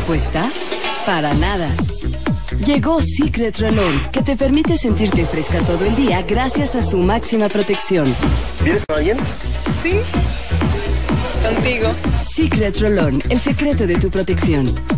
respuesta? Para nada. Llegó Secret Roll-On, que te permite sentirte fresca todo el día gracias a su máxima protección. ¿Vienes con alguien? Sí. Contigo. Secret Roll-On, el secreto de tu protección.